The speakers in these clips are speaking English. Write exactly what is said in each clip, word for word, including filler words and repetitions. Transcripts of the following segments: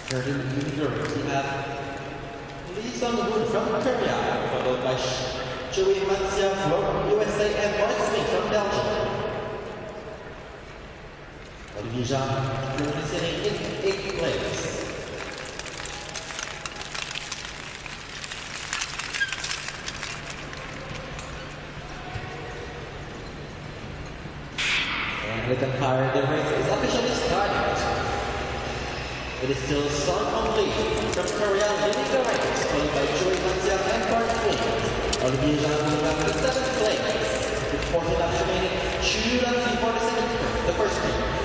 Third in Europe, we have Lee Sung-hoon from Korea, followed by Joey Mancia from U S A and Mark Smith from Belgium. Olivier Jean currently sitting in eighth place. And with Empire, the race is officially started. It is still Song Hong Lee from Korea leading the race, followed by Joey Mancia and Mark Smith. Olivier Jean moving up to seventh place, with fourteen laps remaining. Two laps before the second turn, the first turn.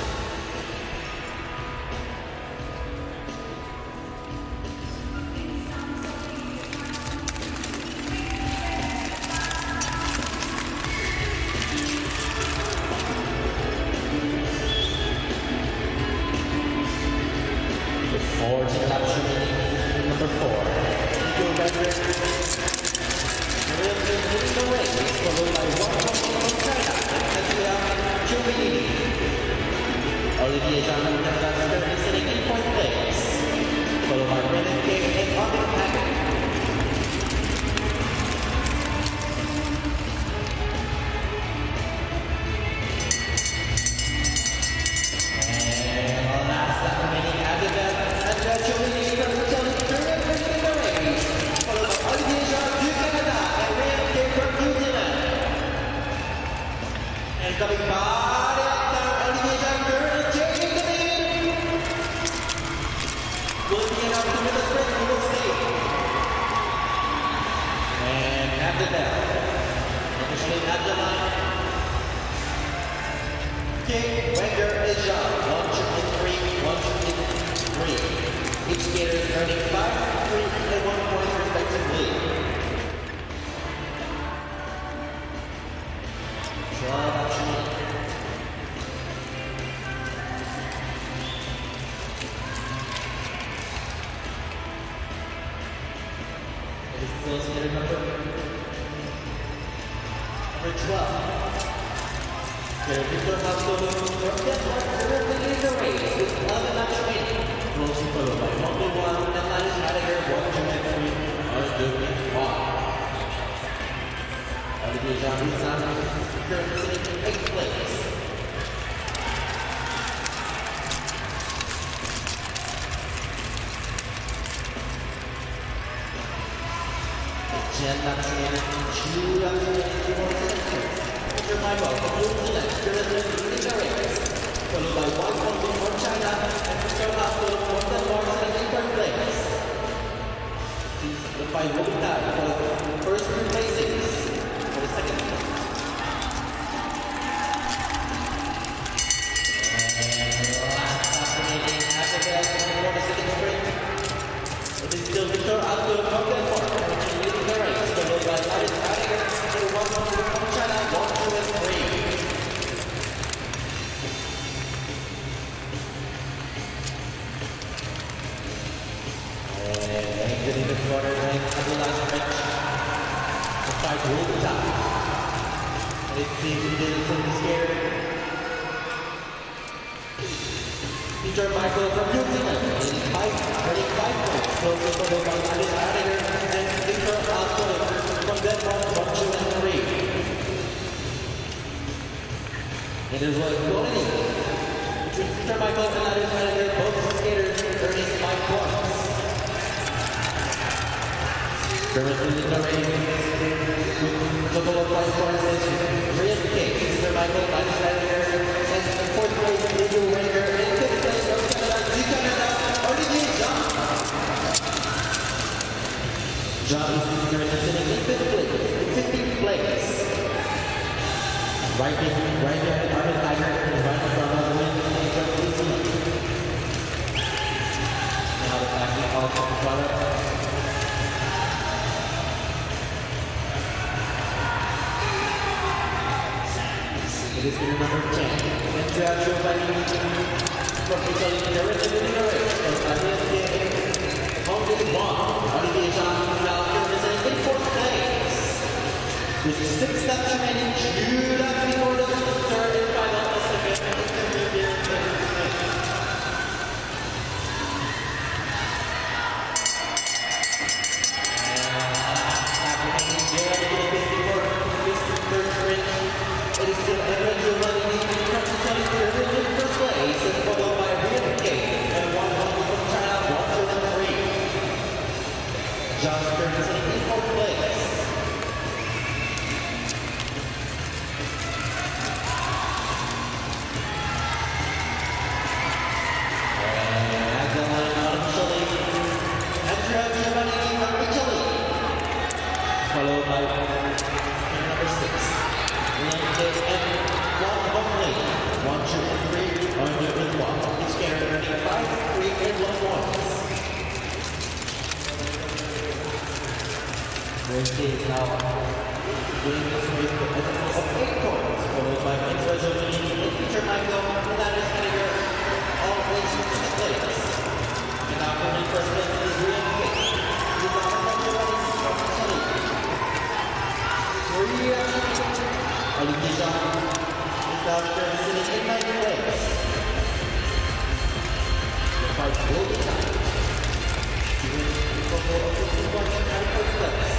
fourteen laps remaining, number four. Nico Becker will be leading the race, followed by Wang Hongqing from China and Kazuya Chubini. Olivier Jean currently sitting in fourth place, followed by Brendan King and Martin Packard. Coming by outside, Olivier Jean currently taking the lead. Will be enough to win the sprint, we will see. And after that, officially at the line, King, Wenger, and Jean, one, two, and three, one, two, and three. Each skater is earning five, three, and one points respectively. It is still skater number, number twelve. Skater Victor Haskell from Denmark currently leading the race with eleven laps remaining. Closely followed by Mongo one and Linus Heidegger, one, two, and three are doing one. Olivier Jean is currently sitting in eighth place. ten laps remaining, two laps remaining before the second turn. Victor Michael from New Zealand currently leading the race, followed by Wang Hongqing from China and Victor Haskell from Denmark sitting in third place. The fight will be tied for the first three placings for the second turn. And last lap remaining after that before the second sprint. It is still Victor Haskell from Denmark leading the race, followed by Linus Heidegger and Wang Hongqing from China, one, two, and three. And exiting the quarter lane at the last stretch, the fight will be tied. It seems he didn't seem scared. Peter Michael from New Zealand leading five, running five points, closely followed by Linus Heidegger and Victor Haskell from Denmark, one, two, and three. It is like going in between Peter Michael and Linus Heidegger, both skaters earning five points. Currently in the race, with a total of five points is Brian King, Peter Michael, Linus Heidegger, and in fourth place, Andrew Wenger, and fifth place from Canada, Z Canada, Olivier Jean. Jean is currently sitting in fifth place, in fifteenth place. Right in, right there, Martin Tiger, and right in front of the win, from New Zealand. Now the back of all the product. It is skater number ten, Andrea Giovanni from Italy, currently leading the race, followed by Brian Hongqing one, Olivier Jean now currently sitting in fourth place. With six laps remaining, two laps before the third and final estimate. Rienke is now doing this with a total of eight points, followed by Andrea Giovannini and Peter Michael, and that is Heidegger, all placed in the place. And now coming in first place is Rienke. He's on the country running from Italy. Maria Olivier Jean is out there sitting in ninth place. The fight will be tight. To win the total of fifty points at first place.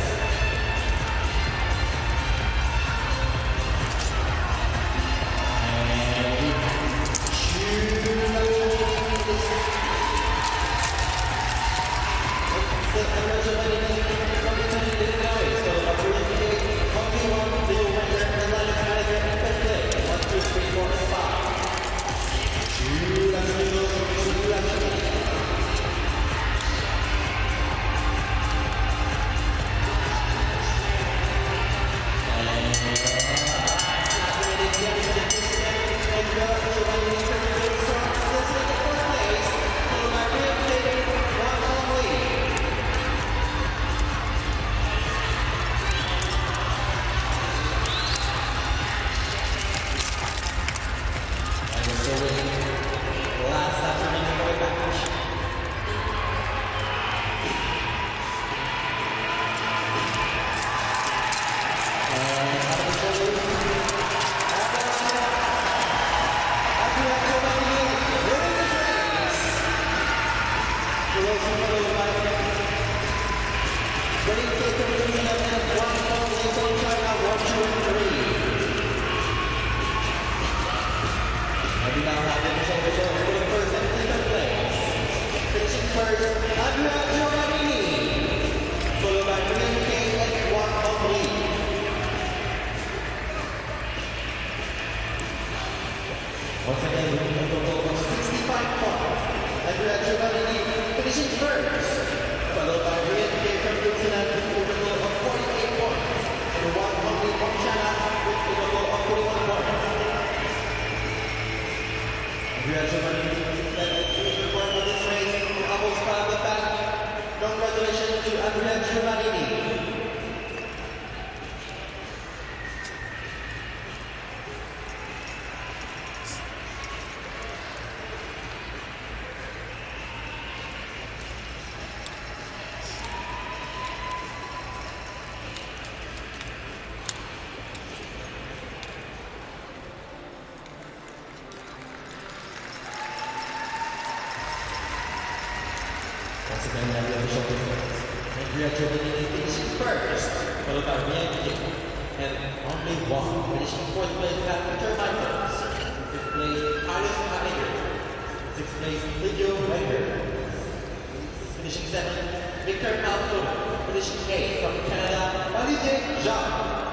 Once again, winning a total of sixty-five points. Andrea Giovannini finishing first, followed by Rienke from New Zealand with a total of forty-eight points, and Wang Hongli from China with a total of forty-one points. Andrea Giovannini led the three point of this race to almost five the back. Congratulations to Andrea Giovannini. Once again, we have the official difference. Andrea Giovannini finishing first, followed by Rienke, and only one finishing fourth place at Peter Michaels. Fifth place, Carlos Heidegger. Sixth place, Lydio Wenger. Finishing seventh, Victor Malcolm. Finishing eighth from Canada, Olivier Jean.